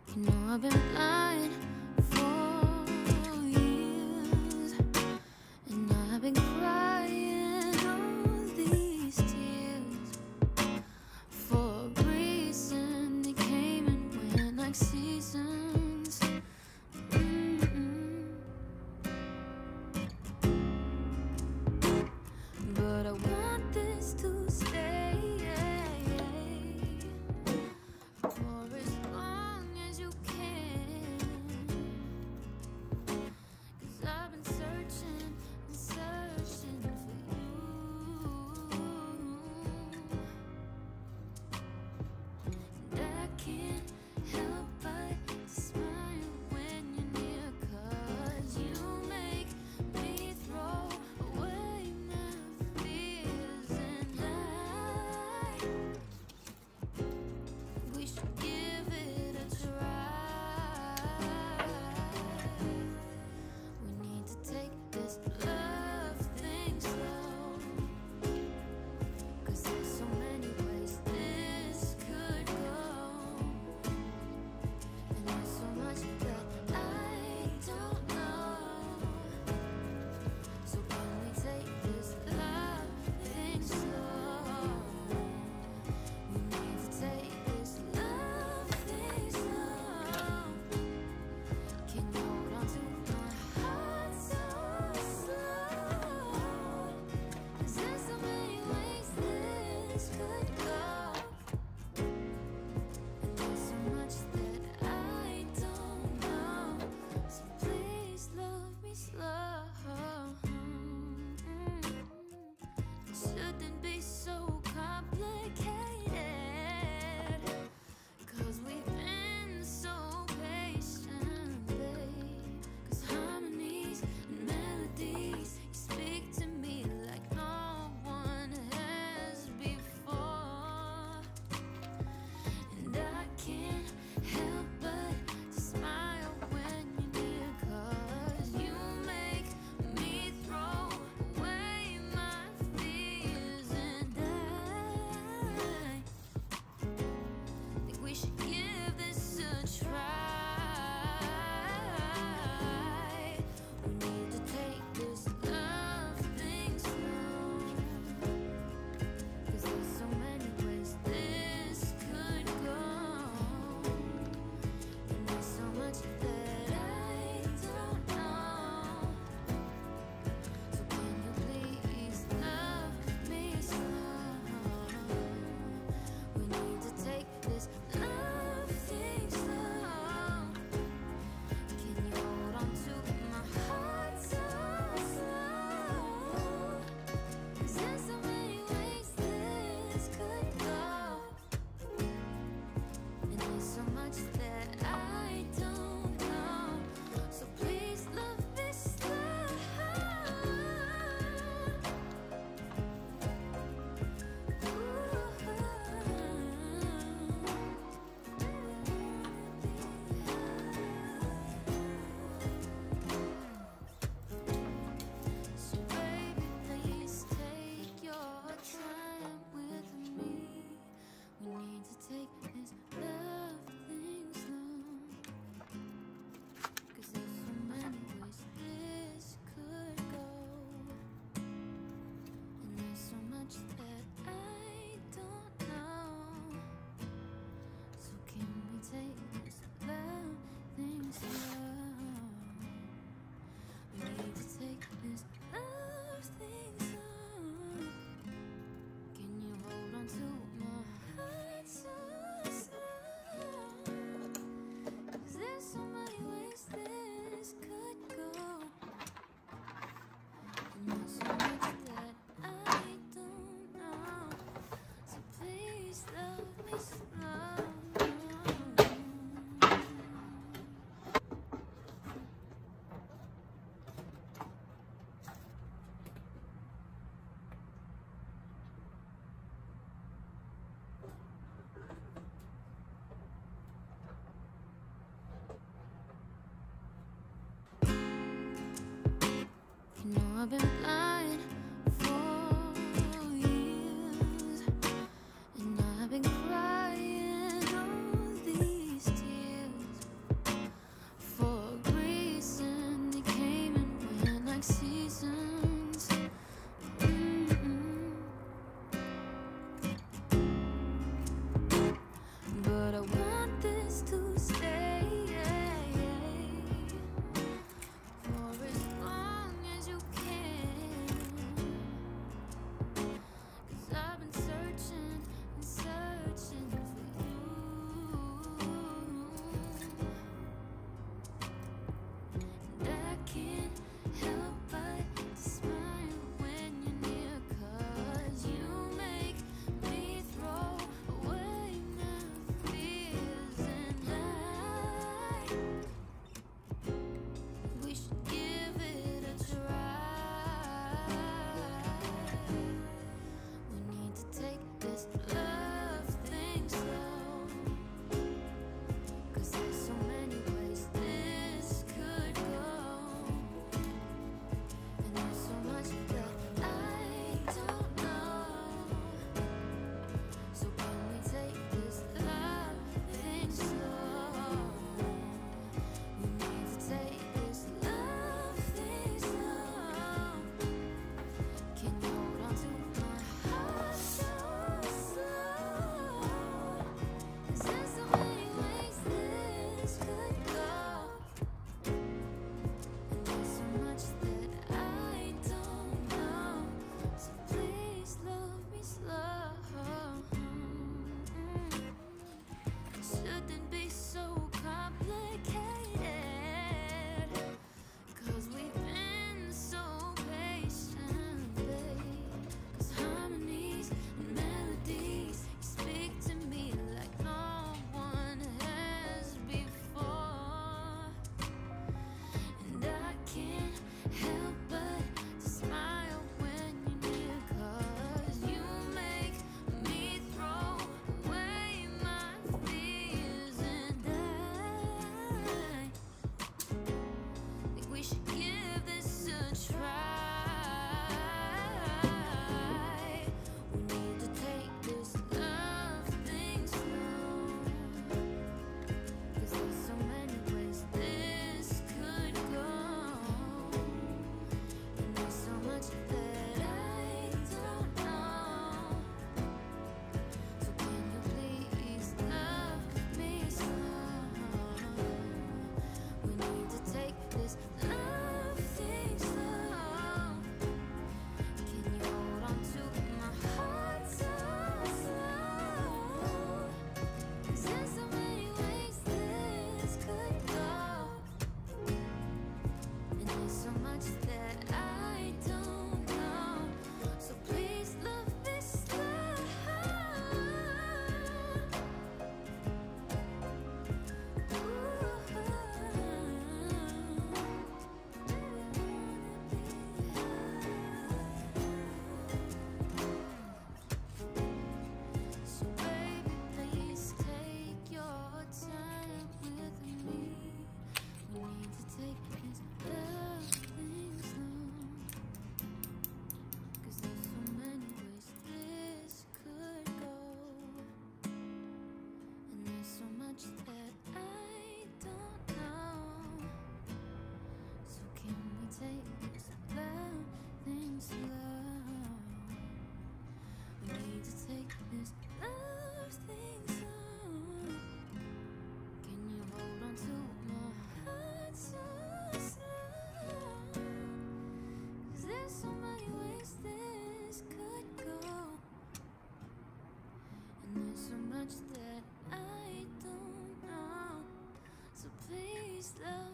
You know I've been blind for years, and I've been crying all these tears for a reason. They came and went like seasons. But I want this to stay for as long as you can, 'cause I've been searching and searching for you, and I can't help but smile when you're near, 'cause you make me throw away my fears, and we should give it a try. We need to take this love thing slow, 'cause there's so many ways this could go, and there's so much that I don't know. So can we take this love thing slow? We need to take this love thing slow. Can you hold on to my heart so slow? 'Cause there's so many ways this could go, and there's so much that I don't know. So please love me slow. It shouldn't be so complicated, 'cause we've been so patient, babe. 'Cause harmonies and melodies, you speak to me like no one has before, and I can't help but to smile when you're near, 'cause you make me throw away my fears, and I think we should give this a try. We need to take this love thing slow, 'cause there's so many ways this could go, and there's so much that I don't know. So can you please love me slow? We need to take this love thing slow. Can you hold on to my heart so slow? 'Cause there's so many ways this could go, and there's so much that I don't know. So please love me slow. So baby, please take your time with me. We need to take this love thing slow, 'cause there's so many ways this could go, and there's so much that I don't know. So can we take this love thing slow? We need to take this love thing slow. Can you hold on to my heart so slow? 'Cause there's so many ways this could go, and there's so much that I don't know. So please love me slow. You know I've been blind for years, and I've been crying all these tears much that I don't know. So can we take this love thing slow? We need to take this love thing slow. Can you hold on to my heart so slow? 'Cause there's so many ways this could go, and there's so much that I don't know. So please love